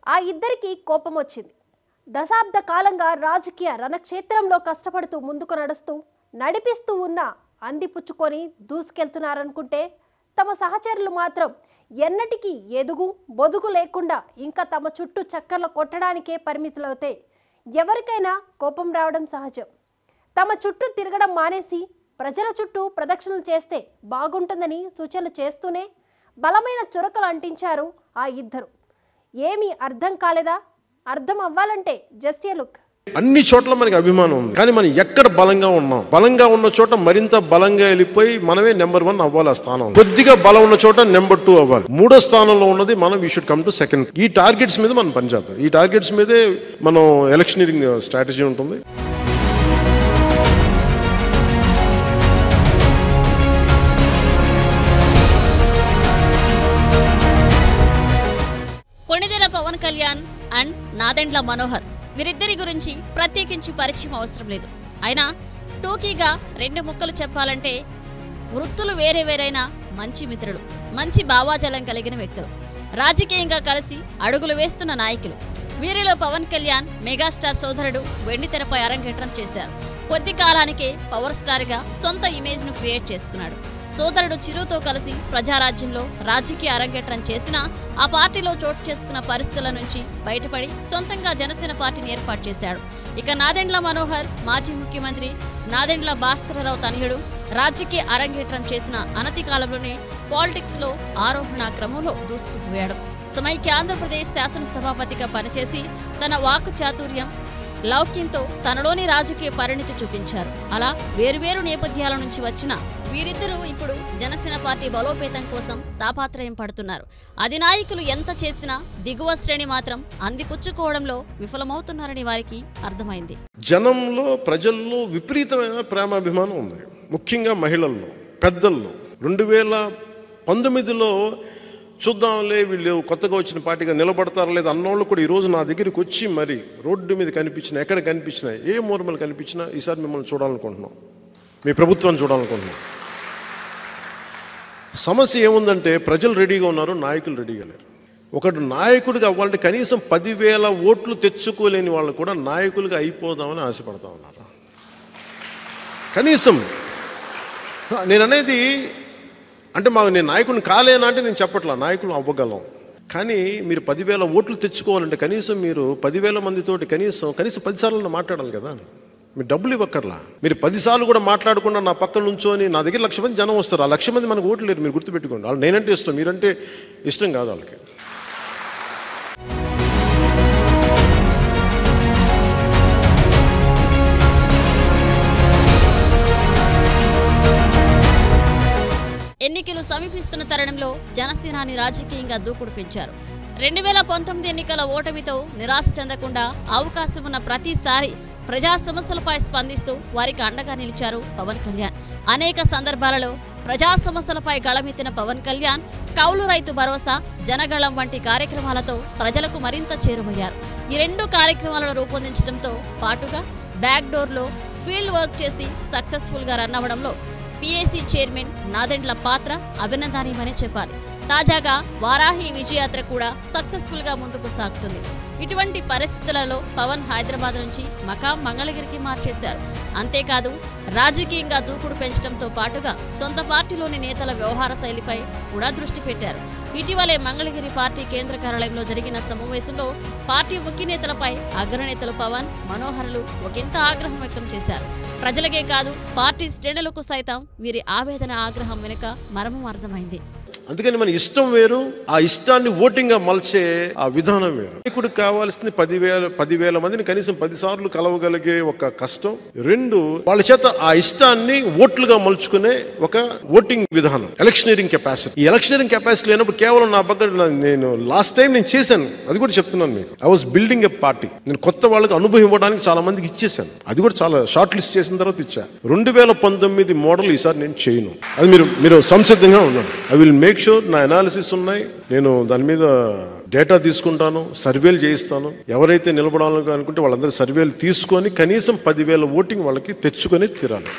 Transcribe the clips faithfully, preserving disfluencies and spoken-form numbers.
ఆ ఇద్దరికి కోపం వచ్చింది. దశాబ్ద కాలంగా రాజకీయ రణక్షేత్రంలో కష్టపడుతూ ముందుకు నడుస్తూ నడిపిస్తూ ఉన్న అందిపుచ్చుకొని దూసుకెళ్తున్నారనుకుంటే తమ సహచరులు మాత్రం ఎన్నటికీ ఎదుగు బొదుగు లేకుండా ఇంకా తమ చుట్టూ చక్కర్లు కొట్టడానికే పరిమితులవుతే ఎవరికైనా కోపం రావడం సహజం. తమ చుట్టూ తిరగడం మానేసి ప్రజల చుట్టూ ప్రదక్షిణలు చేస్తే బాగుంటుందని సూచనలు చేస్తూనే బలమైన చురకలు అంటించారు ఆ ఇద్దరు. ఏమీ అర్థం కాలేదా? అర్థం అవ్వాలంటే జస్ట్ ఏ లుక్. అన్ని చోట్ల మనకి అభిమానం ఉంది, కానీ మనం ఎక్కడ బలంగా ఉన్నాం? బలంగా ఉన్న చోట మరింత బలంగా వెళ్ళిపోయి మనమే నెంబర్ వన్ అవ్వాలి. ఆ స్థానం కొద్దిగా బలం ఉన్న చోట నెంబర్ టూ అవ్వాలి. మూడో స్థానంలో ఉన్నది మనం we should come to second. ఈ టార్గెట్స్ మీద మనం పనిచేద్దాం. ఈ టార్గెట్స్ మీదే మనం ఎలక్షనీరింగ్ స్ట్రాటజీ ఉంటుంది. కొణిదెల పవన్ కళ్యాణ్ అండ్ నాదెండ్ల మనోహర్ వీరిద్దరి గురించి ప్రత్యేకించి పరిచయం అవసరం లేదు. అయినా టూకీగా రెండు ముక్కలు చెప్పాలంటే వృత్తులు వేరే వేరైనా మంచి మిత్రులు, మంచి భావాజలం కలిగిన వ్యక్తులు, రాజకీయంగా కలిసి అడుగులు వేస్తున్న నాయకులు. వీరిలో పవన్ కళ్యాణ్ మెగాస్టార్ సోదరుడు వెండితెరపై అరంగేట్రం చేశారు. కొద్ది కాలానికే పవర్ స్టార్ గా సొంత ఇమేజ్ ను క్రియేట్ చేసుకున్నాడు. సోదరుడు చిరుతో కలిసి ప్రజారాజ్యంలో రాజకీయ అరంగేట్రం చేసినా ఆ పార్టీలో చోటు చేసుకున్న పరిస్థితుల నుంచి బయటపడి సొంతంగా జనసేన పార్టీని ఏర్పాటు చేశాడు. ఇక నాదెండ్ల మనోహర్ మాజీ ముఖ్యమంత్రి నాదెండ్ల భాస్కరరావు తనయుడు రాజకీయ అరంగేట్రం చేసిన అనతి కాలంలోనే పాలిటిక్స్ లో ఆరోహణ క్రమంలో దూసుకుపోయాడు. సమైక్య ఆంధ్రప్రదేశ్ శాసనసభాపతిగా పనిచేసి తన వాక్కు చాతుర్యం లౌక్యంతో తనలోని రాజకీయ పరిణితి చూపించారు. అలా వేరువేరు నేపథ్యాల నుంచి వచ్చిన వీరిద్దరూ ఇప్పుడు జనసేన పార్టీ బలోపేతం కోసం తాపాత్రయం పడుతున్నారు. అధినాయకులు ఎంత చేసినా దిగువ శ్రేణి మాత్రం అందిపుచ్చుకోవడంలో విఫలమవుతున్నారని వారికి అర్థమైంది. జనంలో ప్రజల్లో విపరీతమైన ప్రేమాభిమానం ఉంది, ముఖ్యంగా మహిళల్లో, పెద్దల్లో. రెండు వేల పంతొమ్మిదిలో చూద్దాంలే వీళ్ళు కొత్తగా వచ్చిన పార్టీగా నిలబడతారా లేదా అన్నోళ్ళు కూడా ఈరోజు నా దగ్గరికి వచ్చి మరి రోడ్డు మీద కనిపించినా, ఎక్కడ కనిపించినా, ఏ మూర్మలు కనిపించినా ఈసారి మిమ్మల్ని చూడాలనుకుంటున్నాం, మీ ప్రభుత్వాన్ని చూడాలనుకుంటున్నాం. సమస్య ఏముందంటే ప్రజలు రెడీగా ఉన్నారు, నాయకులు రెడీగా లేరు. ఒకటి నాయకుడిగా అవ్వాలంటే కనీసం పదివేల ఓట్లు తెచ్చుకోలేని వాళ్ళు కూడా నాయకులుగా అయిపోదామని ఆశపడతా ఉన్నారు. కనీసం నేను అనేది అంటే మాకు నేను నాయకుడిని కాలేనా అంటే నేను చెప్పట్లా, నాయకులు అవ్వగలం. కానీ మీరు పదివేల ఓట్లు తెచ్చుకోవాలంటే కనీసం మీరు పదివేల మందితోటి కనీసం కనీసం పదిసార్లు మాట్లాడాలి కదా. మీరు డబ్బులు ఇవ్వక్కర్లా, మీరు పదిసార్లు కూడా మాట్లాడకుండా నా పక్కన నుంచోని నా దగ్గర లక్ష మంది జనం వస్తారు. ఆ లక్ష మంది మనకు ఓట్లు లేరు, మీరు గుర్తుపెట్టుకోండి. వాళ్ళు నేనంటే ఇష్టం, మీరంటే ఇష్టం కాదు వాళ్ళకి. ఎన్నికలు సమీపిస్తున్న తరుణంలో జనసేనాని రాజకీయంగా దూకుడు పెంచారు. రెండు వేల పంతొమ్మిది ఎన్నికల ఓటమితో నిరాశ చెందకుండా అవకాశం ఉన్న ప్రతిసారి ప్రజా సమస్యలపై స్పందిస్తూ వారికి అండగా నిలిచారు పవన్ కళ్యాణ్. అనేక సందర్భాలలో ప్రజా సమస్యలపై గళమెత్తిన పవన్ కళ్యాణ్ కౌలు రైతు భరోసా, జనగళం వంటి కార్యక్రమాలతో ప్రజలకు మరింత చేరువయ్యారు. ఈ రెండు కార్యక్రమాలను రూపొందించడంతో పాటుగా బ్యాక్ డోర్లో ఫీల్డ్ వర్క్ చేసి సక్సెస్ఫుల్ గా రన్ అవ్వడంలో పీఏసీ చైర్మన్ నాదెండ్ల పాత్ర అభినందనీయమని చెప్పాలి. తాజాగా వారాహి విజయయాత్ర కూడా సక్సెస్ఫుల్ గా ముందుకు సాగుతుంది. ఇటువంటి పరిస్థితులలో పవన్ హైదరాబాద్ నుంచి మకా మంగళగిరికి మార్చేశారు. అంతేకాదు రాజకీయంగా దూకుడు పెంచడంతో పాటుగా సొంత పార్టీలోని నేతల వ్యవహార శైలిపై కూడా దృష్టి పెట్టారు. ఇటీవలే మంగళగిరి పార్టీ కేంద్ర కార్యాలయంలో జరిగిన సమావేశంలో పార్టీ ముఖ్య నేతలపై అగ్రనేతలు పవన్, మనోహర్లు ఒకంత ఆగ్రహం వ్యక్తం చేశారు. ప్రజలకే కాదు పార్టీ శ్రేణులకు సైతం వీరి ఆవేదన, ఆగ్రహం వెనుక మర్మం అర్థమైంది. అందుకని మన ఇష్టం వేరు, ఆ ఇష్టాన్ని ఓటింగ్ గా మలిచే ఆ విధానం వేరు. నాయకుడికి కావాల్సింది పదివేల పదివేల మందిని కనీసం పదిసార్లు కలవగలిగే ఒక కష్టం. రెండు, వాళ్ళ చేత ఆ ఇష్టాన్ని ఓట్లుగా మలుచుకునే ఒక ఓటింగ్ విధానం, ఎలక్షనీరింగ్ కెపాసిటీ. ఈ ఎలక్షనీరింగ్ కెపాసిటీ లేనప్పుడు కేవలం నా పక్కన నేను లాస్ట్ టైం నేను చేశాను, అది కూడా చెప్తున్నాను మీకు. I was building a party. నేను కొత్త వాళ్ళకి అనుభవం ఇవ్వడానికి చాలా మందికి ఇచ్చేసాను, అది కూడా చాలా షార్ట్ లిస్ట్ చేసిన తర్వాత ఇచ్చా. రెండు వేల పంతొమ్మిది మోడల్ ఈసారి నేను చేయను, అది మీరు మీరు సంసిద్ధంగా ఉండండి. ఐ విల్ మేక్ షూర్ నా అనాలిసిస్ ఉన్నాయి, నేను దాని మీద డేటా తీసుకుంటాను, సర్వేలు చేయిస్తాను. ఎవరైతే నిలబడాలని అనుకుంటే వాళ్ళందరూ సర్వేలు తీసుకొని కనీసం పదివేల ఓటింగ్ వాళ్ళకి తెచ్చుకొని తీరాలి.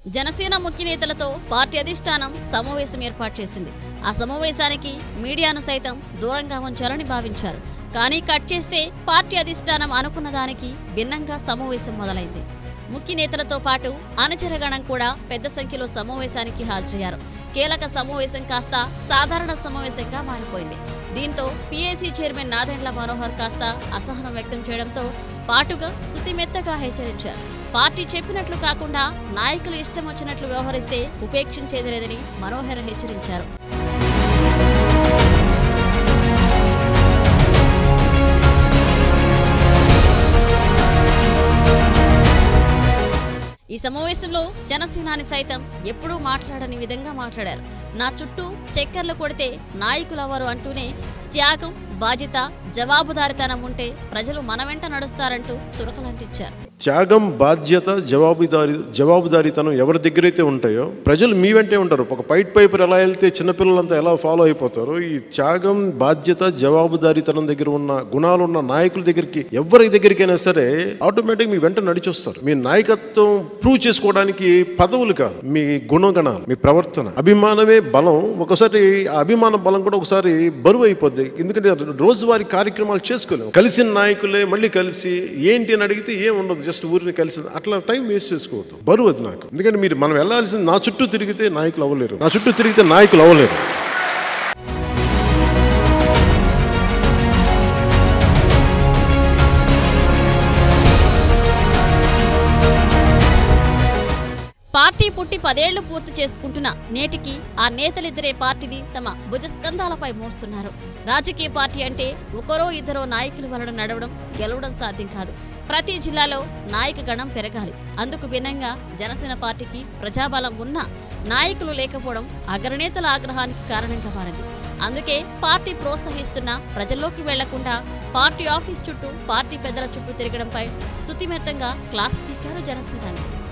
జనసేన ముఖ్య నేతలతో పార్టీ అధిష్టానం సమావేశం ఏర్పాటు చేసింది. ఆ సమావేశానికి మీడియాను సైతం దూరంగా ఉంచాలని భావించారు. కానీ కట్ చేస్తే పార్టీ అధిష్టానం అనుకున్న దానికి భిన్నంగా సమావేశం మొదలైంది. ముఖ్య నేతలతో పాటు అనుచరగణం కూడా పెద్ద సంఖ్యలో సమావేశానికి హాజరయ్యారు. కీలక సమావేశం కాస్త సాధారణ సమావేశంగా మారిపోయింది. దీంతో పీఏసీ చైర్మన్ నాదెండ్ల మనోహర్ కాస్త అసహనం వ్యక్తం చేయడంతో పాటుగా శుతిమెత్తగా హెచ్చరించారు. పార్టీ చెప్పినట్లు కాకుండా నాయకులు ఇష్టం వచ్చినట్లు వ్యవహరిస్తే ఉపేక్షించేది లేదని మనోహర్ హెచ్చరించారు. ఈ సమావేశంలో జనసేనాని సైతం ఎప్పుడూ మాట్లాడని విధంగా మాట్లాడారు. నా చుట్టూ చక్కర్లు కొడితే నాయకులెవరు అంటూనే త్యాగం, బాధ్యత, జవాబుదారితనం ఉంటే ప్రజలు మన వెంట నడుస్తారంటూ చురకలంటించారు. త్యాగం, బాధ్యత, జవాబుదారి జవాబుదారీతనం ఎవరి దగ్గరైతే ఉంటాయో ప్రజలు మీ వెంటే ఉంటారు. ఒక పైట్ పైపర్ ఎలా వెళ్తే చిన్నపిల్లలంతా ఎలా ఫాలో అయిపోతారో, ఈ త్యాగం, బాధ్యత, జవాబుదారీతనం దగ్గర ఉన్న గుణాలు ఉన్న నాయకుల దగ్గరికి ఎవరి దగ్గరికైనా సరే ఆటోమేటిక్ మీ వెంట నడిచొస్తారు. మీ నాయకత్వం ప్రూవ్ చేసుకోవడానికి పదవులు కాదు, మీ గుణగణాలు, మీ ప్రవర్తన, అభిమానమే బలం. ఒకసారి ఆ అభిమాన బలం కూడా ఒకసారి బరువు అయిపోద్ది. ఎందుకంటే రోజువారీ కార్యక్రమాలు చేసుకోలేము. కలిసిన నాయకులే మళ్ళీ కలిసి ఏంటి అని అడిగితే ఏం ఉండదు, జస్ట్ ఊరిని కలిసి అట్లా టైం వేస్ట్ చేసుకోవద్దు. బరువు అది నాకు. ఎందుకంటే మీరు మనం వెళ్ళాల్సింది నా చుట్టూ తిరిగితే నాయకులు అవ్వలేరు, నా చుట్టూ తిరిగితే నాయకులు అవ్వలేరు. పార్టీ పుట్టి పదేళ్లు పూర్తి చేసుకుంటున్న నేటికి ఆ నేతలిద్దరే పార్టీని తమ భుజస్కంధాలపై మోస్తున్నారు. రాజకీయ పార్టీ అంటే ఒకరో ఇద్దరో నాయకుల వలన నడవడం, గెలవడం సాధ్యం కాదు. ప్రతి జిల్లాలో నాయక గణం పెరగాలి. అందుకు భిన్నంగా జనసేన పార్టీకి ప్రజాబలం ఉన్నా నాయకులు లేకపోవడం అగ్రనేతల ఆగ్రహానికి కారణంగా మారింది. అందుకే పార్టీ ప్రోత్సహిస్తున్న ప్రజల్లోకి వెళ్లకుండా పార్టీ ఆఫీస్ చుట్టూ, పార్టీ పెద్దల చుట్టూ తిరగడంపై శుతిమెత్తంగా క్లాస్ స్పీకర్ జనసేనాని.